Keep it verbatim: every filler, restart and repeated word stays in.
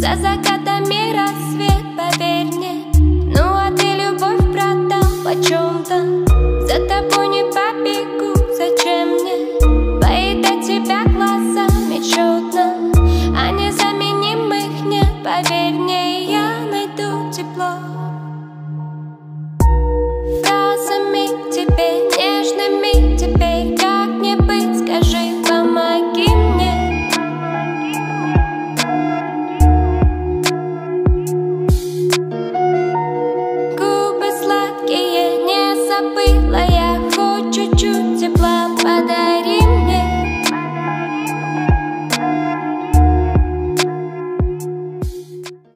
За закатами рассвет, поверь мне. Ну а ты любовь продал почем-то. За тобой не